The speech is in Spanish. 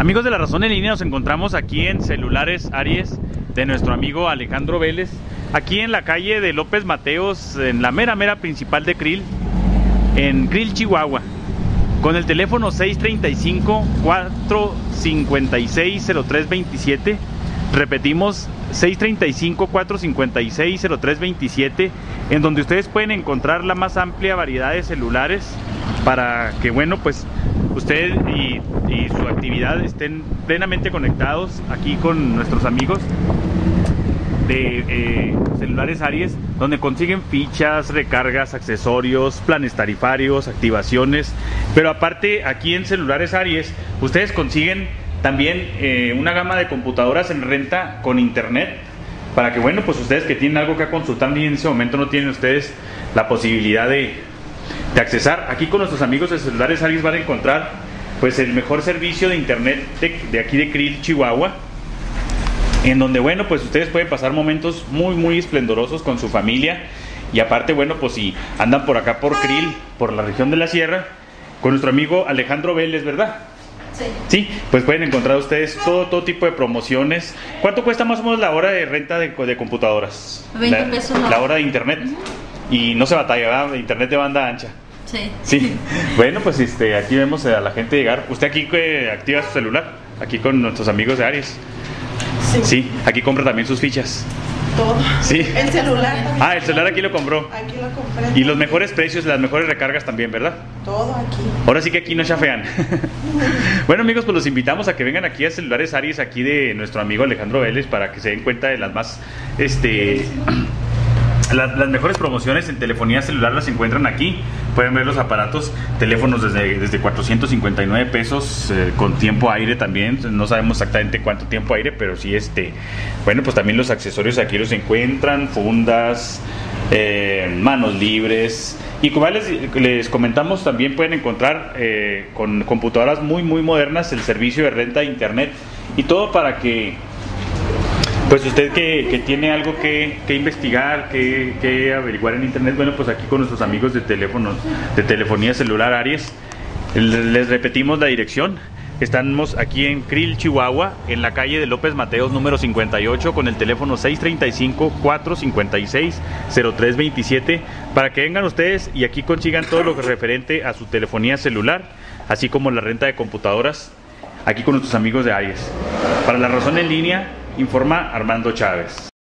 Amigos de La Razón en Línea, nos encontramos aquí en Celulares Aries de nuestro amigo Alejandro Vélez, aquí en la calle de López Mateos, en la mera principal de Krill, en Krill, Chihuahua, con el teléfono 635-456-0327. Repetimos, 635-456-0327, en donde ustedes pueden encontrar la más amplia variedad de celulares para que, bueno, pues usted y su actividad estén plenamente conectados aquí con nuestros amigos de Celulares Aries, donde consiguen fichas, recargas, accesorios, planes tarifarios, activaciones. Pero aparte, aquí en Celulares Aries ustedes consiguen también una gama de computadoras en renta con internet, para que, bueno, pues ustedes que tienen algo que consultar y en ese momento no tienen ustedes la posibilidad de accesar, aquí con nuestros amigos de Celulares Aries van a encontrar pues el mejor servicio de internet de aquí de Krill, Chihuahua, en donde, bueno, pues ustedes pueden pasar momentos muy esplendorosos con su familia. Y aparte, bueno, pues si andan por acá por Krill, por la región de la sierra, con nuestro amigo Alejandro Vélez, ¿verdad? Sí. Sí, pues pueden encontrar ustedes todo tipo de promociones. ¿Cuánto cuesta más o menos la hora de renta de computadoras? 20 pesos. La hora de internet. Y no se batalla, ¿verdad? Internet de banda ancha. Sí. Sí. Bueno, pues aquí vemos a la gente llegar. Usted aquí activa su celular, aquí con nuestros amigos de Aries. Sí. Sí, aquí compra también sus fichas. Todo. Sí. El celular también. Ah, el celular aquí lo compró. Aquí lo compré. Y los mejores precios, las mejores recargas también, ¿verdad? Todo aquí. Ahora sí que aquí no chafean. Bueno, amigos, pues los invitamos a que vengan aquí a Celulares Aries, aquí de nuestro amigo Alejandro Vélez, para que se den cuenta de las más, las mejores promociones en telefonía celular las encuentran aquí. Pueden ver los aparatos, teléfonos desde 459 pesos, con tiempo aire también. No sabemos exactamente cuánto tiempo aire, pero sí, bueno, pues también los accesorios aquí los encuentran, fundas, manos libres. Y como les comentamos, también pueden encontrar con computadoras muy modernas el servicio de renta de internet, y todo para que pues usted que tiene algo que investigar, que averiguar en internet, bueno, pues aquí con nuestros amigos de telefonía celular Aries, les repetimos la dirección. Estamos aquí en Krill, Chihuahua, en la calle de López Mateos número 58, con el teléfono 635-456-0327, para que vengan ustedes y aquí consigan todo lo que referente a su telefonía celular, así como la renta de computadoras, aquí con nuestros amigos de Aries. Para La Razón en Línea, informa Armando Chávez.